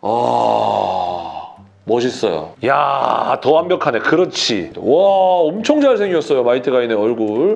멋있어요. 야, 더 완벽하네. 그렇지. 와, 엄청 잘생겼어요. 마이트 가인의 얼굴.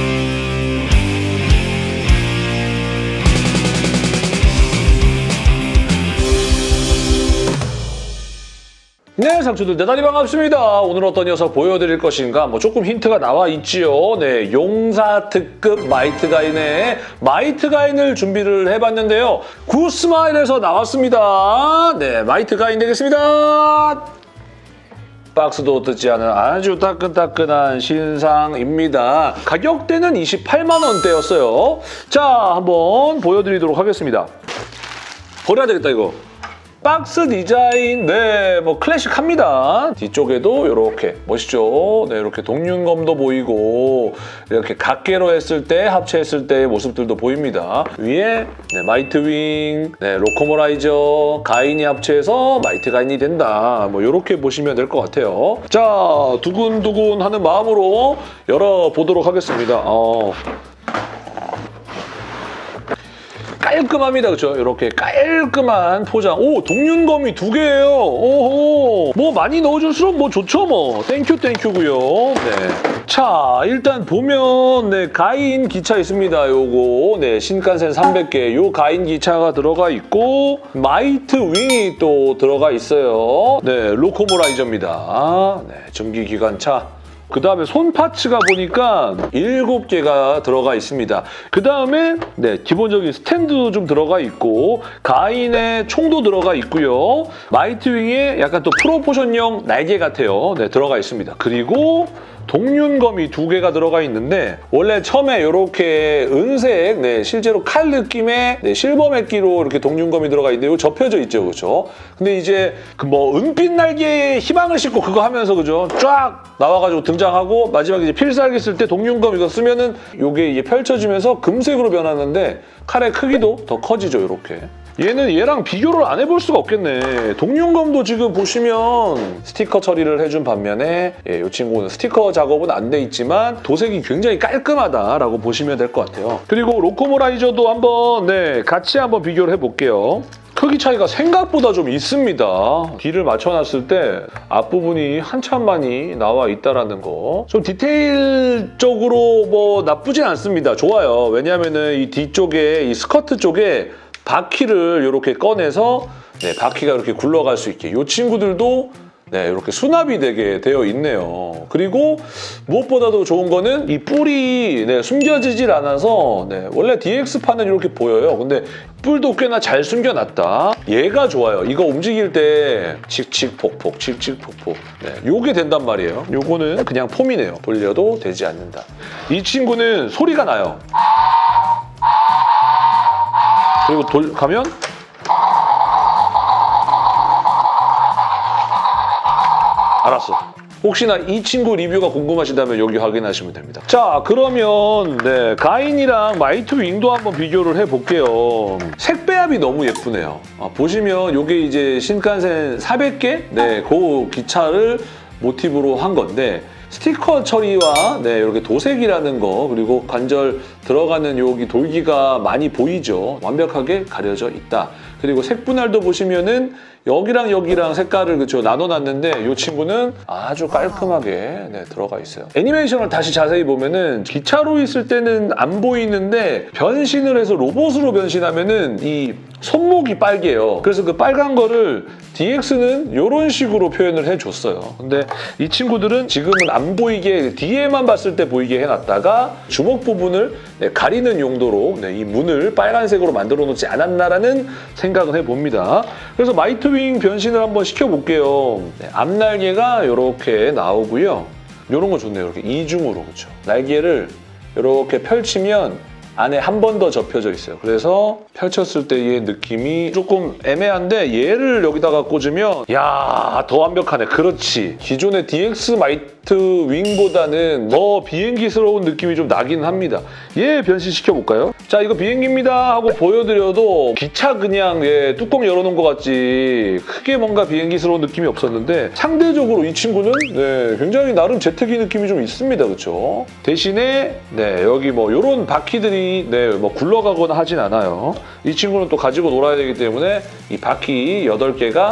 네, 상추들 대단히 반갑습니다. 오늘 어떤 녀석 보여드릴 것인가? 뭐 조금 힌트가 나와 있지요. 네, 용사 특급 마이트 가인의 마이트 가인을 준비를 해봤는데요. 굿스마일에서 나왔습니다. 네, 마이트 가인 되겠습니다. 박스도 뜯지 않은 아주 따끈따끈한 신상입니다. 가격대는 28만 원대였어요. 자, 한번 보여드리도록 하겠습니다. 버려야 되겠다, 이거. 박스 디자인, 네, 뭐 클래식합니다. 뒤쪽에도 이렇게 멋있죠? 네, 이렇게 동륜검도 보이고 이렇게 각계로 했을 때, 합체했을 때의 모습들도 보입니다. 위에 네, 마이트 윙, 네, 로코모라이저, 가인이 합체해서 마이트 가인이 된다. 뭐 이렇게 보시면 될 것 같아요. 자, 두근두근 하는 마음으로 열어보도록 하겠습니다. 깔끔합니다. 그렇죠? 이렇게 깔끔한 포장. 오, 동륜검이 2개예요. 오호. 뭐 많이 넣어줄수록 뭐 좋죠, 뭐. 땡큐고요. 네. 자, 일단 보면 네, 가인 기차 있습니다. 요거. 네, 신칸센 300개. 요 가인 기차가 들어가 있고 마이트 윙이 또 들어가 있어요. 네, 로코모라이저입니다. 네, 전기기관차. 그 다음에 손 파츠가 보니까 7개가 들어가 있습니다. 그 다음에 네, 기본적인 스탠드 좀 들어가 있고 가인의 총도 들어가 있고요. 마이트 윙에 약간 또 프로포션형 날개 같아요. 네, 들어가 있습니다. 그리고 동륜검이 2개가 들어가 있는데 원래 처음에 이렇게 은색, 네, 실제로 칼 느낌의 네, 실버 맥기로 이렇게 동륜검이 들어가 있는데 이거 접혀져 있죠, 그렇죠? 근데 이제 그 뭐 은빛 날개에 희망을 싣고 그거 하면서 그죠? 쫙 나와가지고 등장하고 마지막에 이제 필살기 쓸 때 동륜검 이거 쓰면은 이게 이제 펼쳐지면서 금색으로 변하는데 칼의 크기도 더 커지죠, 이렇게. 얘는 얘랑 비교를 안 해볼 수가 없겠네. 동륜검도 지금 보시면 스티커 처리를 해준 반면에 이 친구는 스티커 작업은 안 돼 있지만 도색이 굉장히 깔끔하다라고 보시면 될 것 같아요. 그리고 로코모라이저도 한번 네, 같이 한번 비교를 해볼게요. 크기 차이가 생각보다 좀 있습니다. 뒤를 맞춰놨을 때 앞부분이 한참 많이 나와 있다는 거. 좀 디테일적으로 뭐 나쁘진 않습니다. 좋아요. 왜냐하면 이 뒤쪽에 이 스커트 쪽에 바퀴를 이렇게 꺼내서 네, 바퀴가 이렇게 굴러갈 수 있게 이 친구들도 네, 이렇게 수납이 되게 되어 있네요. 그리고 무엇보다도 좋은 거는 이 뿔이 네, 숨겨지질 않아서 네, 원래 DX판은 이렇게 보여요. 근데 뿔도 꽤나 잘 숨겨놨다. 얘가 좋아요. 이거 움직일 때 칙칙폭폭, 칙칙폭폭. 네, 요게 된단 말이에요. 요거는 그냥 폼이네요. 돌려도 되지 않는다. 이 친구는 소리가 나요. 그리고 가면 알았어. 혹시나 이 친구 리뷰가 궁금하시다면 여기 확인하시면 됩니다. 자, 그러면 네, 가인이랑 마이트 윙도 한번 비교를 해볼게요. 색 배합이 너무 예쁘네요. 보시면 이게 이제 신칸센 400개? 네, 그 기차를 모티브로 한 건데 스티커 처리와 네, 이렇게 도색이라는 거 그리고 관절 들어가는 여기 돌기가 많이 보이죠. 완벽하게 가려져 있다. 그리고 색 분할도 보시면은 여기랑 여기랑 색깔을 그쵸 나눠놨는데 이 친구는 아주 깔끔하게 네, 들어가 있어요. 애니메이션을 다시 자세히 보면은 기차로 있을 때는 안 보이는데 변신을 해서 로봇으로 변신하면은 이 손목이 빨개요. 그래서 그 빨간 거를 DX는 이런 식으로 표현을 해줬어요. 근데 이 친구들은 지금은 안 보이게 뒤에만 봤을 때 보이게 해놨다가 주먹 부분을 네, 가리는 용도로 네, 이 문을 빨간색으로 만들어 놓지 않았나라는 생각을 해봅니다. 그래서 마이트 윙 변신을 한번 시켜볼게요. 네, 앞날개가 이렇게 나오고요. 이런 거 좋네요. 이렇게 이중으로 그렇죠. 날개를 이렇게 펼치면 안에 한 번 더 접혀져 있어요. 그래서 펼쳤을 때의 느낌이 조금 애매한데 얘를 여기다가 꽂으면 야, 더 완벽하네. 그렇지. 기존의 DX 마이트 제트 윙보다는 뭐 비행기스러운 느낌이 좀 나긴 합니다. 얘 변신시켜볼까요? 자, 이거 비행기입니다 하고 보여드려도 기차 그냥 뚜껑 열어놓은 것 같지 크게 뭔가 비행기스러운 느낌이 없었는데 상대적으로 이 친구는 굉장히 나름 제트기 느낌이 좀 있습니다. 그렇죠? 대신에 여기 뭐 이런 바퀴들이 뭐 굴러가거나 하진 않아요. 이 친구는 또 가지고 놀아야 되기 때문에 이 바퀴 8개가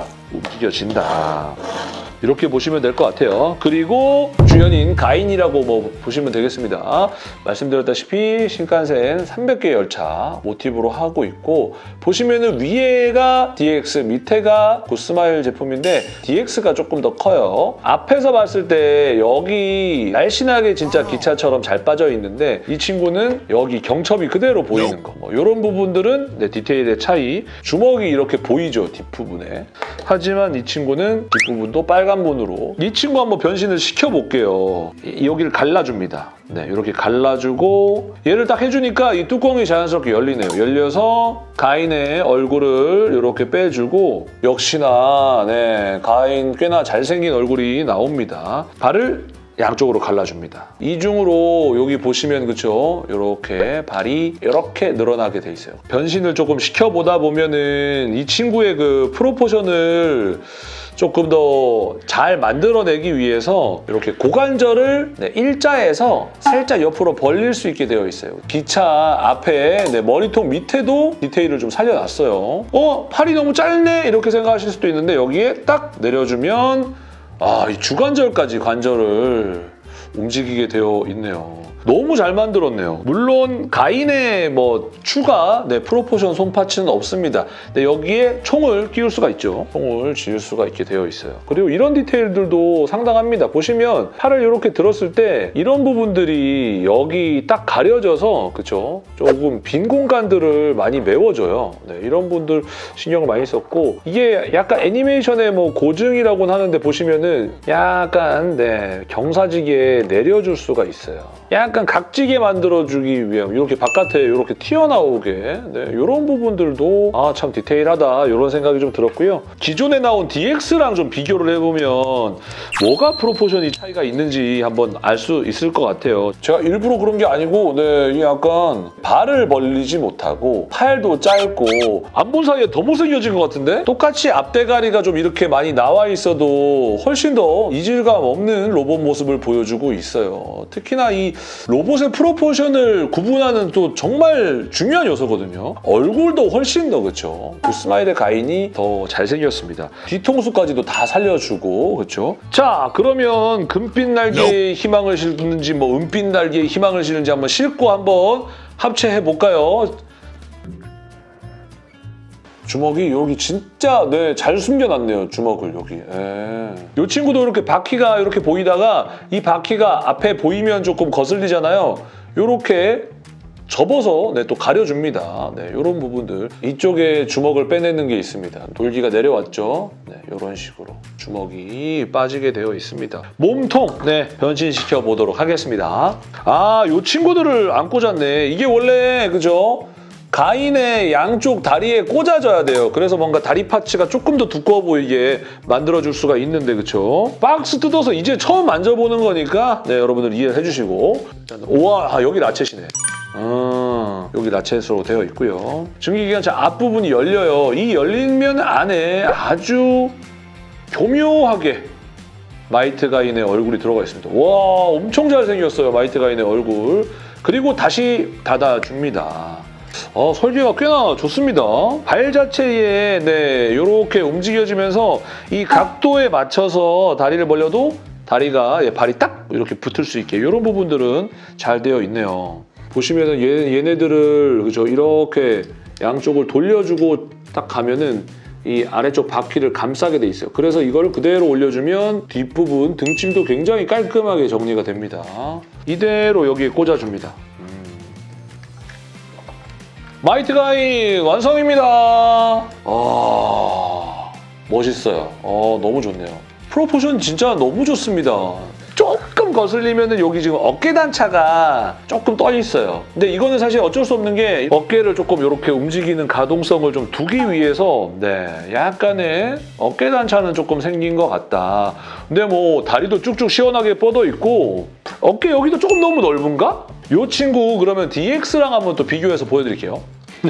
움직여진다. 이렇게 보시면 될 것 같아요. 그리고 주연인 가인이라고 뭐 보시면 되겠습니다. 말씀드렸다시피 신칸센 300개 열차 모티브로 하고 있고 보시면은 위에가 DX, 밑에가 굿스마일 제품인데 DX가 조금 더 커요. 앞에서 봤을 때 여기 날씬하게 진짜 기차처럼 잘 빠져 있는데 이 친구는 여기 경첩이 그대로 보이는 거. 뭐 이런 부분들은 디테일의 차이. 주먹이 이렇게 보이죠, 뒷부분에. 하지만 이 친구는 뒷부분도 빨간문으로. 이 친구 한번 변신을 시켜볼게요. 여기를 갈라줍니다. 이렇게 갈라주고 얘를 딱 해주니까 이 뚜껑이 자연스럽게 열리네요. 열려서 가인의 얼굴을 이렇게 빼주고 역시나 가인 꽤나 잘생긴 얼굴이 나옵니다. 발을 양쪽으로 갈라줍니다. 이중으로 여기 보시면 그쵸? 이렇게 발이 이렇게 늘어나게 돼 있어요. 변신을 조금 시켜보다 보면은 이 친구의 그 프로포션을 조금 더 잘 만들어내기 위해서 이렇게 고관절을 일자에서 살짝 옆으로 벌릴 수 있게 되어 있어요. 기차 앞에 머리통 밑에도 디테일을 좀 살려놨어요. 팔이 너무 짧네? 이렇게 생각하실 수도 있는데 여기에 딱 내려주면 이 주관절까지 관절을 움직이게 되어 있네요. 너무 잘 만들었네요. 물론 가인의 뭐 추가 프로포션 손파츠는 없습니다. 근데 여기에 총을 끼울 수가 있죠. 총을 지을 수가 있게 되어 있어요. 그리고 이런 디테일들도 상당합니다. 보시면 팔을 이렇게 들었을 때 이런 부분들이 여기 딱 가려져서 그쵸? 조금 빈 공간들을 많이 메워줘요. 이런 분들 신경을 많이 썼고 이게 약간 애니메이션의 뭐 고증이라고는 하는데 보시면은 약간 경사지게 내려줄 수가 있어요. 약간 각지게 만들어주기 위한 이렇게 바깥에 이렇게 튀어나오게 이런 부분들도 참 디테일하다 이런 생각이 좀 들었고요. 기존에 나온 DX랑 좀 비교를 해보면 뭐가 프로포션이 차이가 있는지 한번 알 수 있을 것 같아요. 제가 일부러 그런 게 아니고 약간 발을 벌리지 못하고 팔도 짧고 안 본 사이에 더 못생겨진 것 같은데? 똑같이 앞대가리가 좀 이렇게 많이 나와 있어도 훨씬 더 이질감 없는 로봇 모습을 보여주고 있어요. 특히나 이 로봇의 프로포션을 구분하는 또 정말 중요한 요소거든요. 얼굴도 훨씬 더 그렇죠. 굿스마일의 가인이 더 잘생겼습니다. 뒤통수까지도 다 살려주고 그렇죠. 자, 그러면 금빛 날개에 희망을 실는지 뭐 은빛 날개에 희망을 실는지 한번 싣고 한번 합체해볼까요? 주먹이 여기 진짜 잘 숨겨놨네요. 주먹을 여기. 이 친구도 이렇게 바퀴가 이렇게 보이다가 이 바퀴가 앞에 보이면 조금 거슬리잖아요. 이렇게 접어서 또 가려줍니다. 이런 부분들. 이쪽에 주먹을 빼내는 게 있습니다. 돌기가 내려왔죠. 이런 식으로 주먹이 빠지게 되어 있습니다. 몸통 변신시켜 보도록 하겠습니다. 이 친구들을 안 꽂았네. 이게 원래 그죠? 가인의 양쪽 다리에 꽂아줘야 돼요. 그래서 뭔가 다리 파츠가 조금 더 두꺼워 보이게 만들어줄 수가 있는데 그쵸? 박스 뜯어서 이제 처음 만져보는 거니까 여러분들 이해를 해주시고 우와, 여기 라쳇이네. 여기 라쳇으로 되어 있고요. 증기기관차 앞부분이 열려요. 이 열리면 안에 아주 교묘하게 마이트 가인의 얼굴이 들어가 있습니다. 와, 엄청 잘생겼어요. 마이트 가인의 얼굴. 그리고 다시 닫아줍니다. 설계가 꽤나 좋습니다. 발 자체에 이렇게 움직여지면서 이 각도에 맞춰서 다리를 벌려도 다리가 발이 딱 이렇게 붙을 수 있게 이런 부분들은 잘 되어 있네요. 보시면은 얘네들을 그죠? 이렇게 양쪽을 돌려주고 딱 가면은 이 아래쪽 바퀴를 감싸게 돼 있어요. 그래서 이걸 그대로 올려주면 뒷부분 등짐도 굉장히 깔끔하게 정리가 됩니다. 이대로 여기에 꽂아줍니다. 마이트 가인 완성입니다. 멋있어요. 너무 좋네요. 프로포션 진짜 너무 좋습니다. 조금 거슬리면은 여기 지금 어깨 단차가 조금 떠 있어요. 근데 이거는 사실 어쩔 수 없는 게 어깨를 조금 이렇게 움직이는 가동성을 좀 두기 위해서 네, 약간의 어깨 단차는 조금 생긴 것 같다. 근데 뭐 다리도 쭉쭉 시원하게 뻗어 있고 어깨 여기도 조금 너무 넓은가? 이 친구 그러면 DX랑 한번 또 비교해서 보여드릴게요.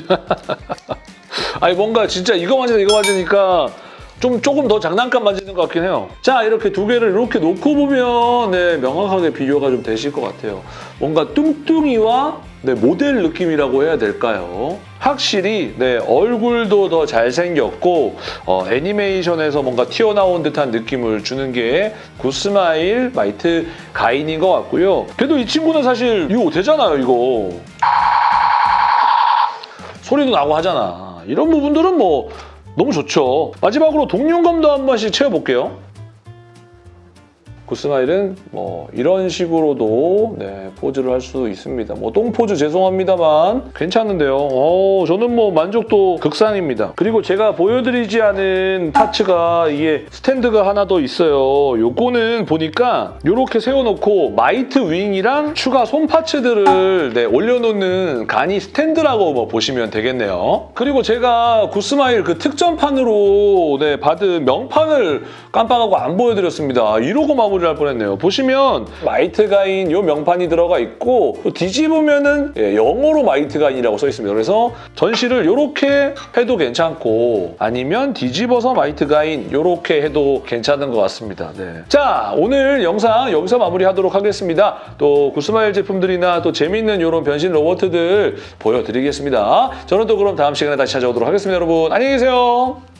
아니 뭔가 진짜 이거 맞으니까 조금 더 장난감 만지는 것 같긴 해요. 자, 이렇게 두 개를 이렇게 놓고 보면 네, 명확하게 비교가 좀 되실 것 같아요. 뭔가 뚱뚱이와 네, 모델 느낌이라고 해야 될까요? 확실히 네, 얼굴도 더 잘생겼고 애니메이션에서 뭔가 튀어나온 듯한 느낌을 주는 게 굿스마일 마이트 가인인 것 같고요. 그래도 이 친구는 사실 이거 되잖아요, 이거. 소리도 나고 하잖아. 이런 부분들은 뭐 너무 좋죠. 마지막으로 동륜검도 한 번씩 채워볼게요. 굿스마일은 뭐 이런 식으로도 네, 포즈를 할 수 있습니다. 뭐 똥포즈 죄송합니다만 괜찮은데요. 저는 뭐 만족도 극상입니다. 그리고 제가 보여드리지 않은 파츠가 이게 스탠드가 하나 더 있어요. 요거는 보니까 이렇게 세워놓고 마이트 윙이랑 추가 손 파츠들을 네, 올려놓는 간이 스탠드라고 뭐 보시면 되겠네요. 그리고 제가 굿스마일 그 특전판으로 네, 받은 명판을 깜빡하고 안 보여드렸습니다. 이러고 마무리를 할 뻔했네요. 보시면 마이트 가인 요 명판이 들어가 있고 또 뒤집으면은 영어로 마이트 가인이라고 써 있습니다. 그래서 전시를 이렇게 해도 괜찮고 아니면 뒤집어서 마이트 가인 이렇게 해도 괜찮은 것 같습니다. 네. 자, 오늘 영상 여기서 마무리하도록 하겠습니다. 또 굿스마일 제품들이나 또 재밌는 이런 변신 로봇들 보여드리겠습니다. 저는 또 그럼 다음 시간에 다시 찾아오도록 하겠습니다. 여러분 안녕히 계세요.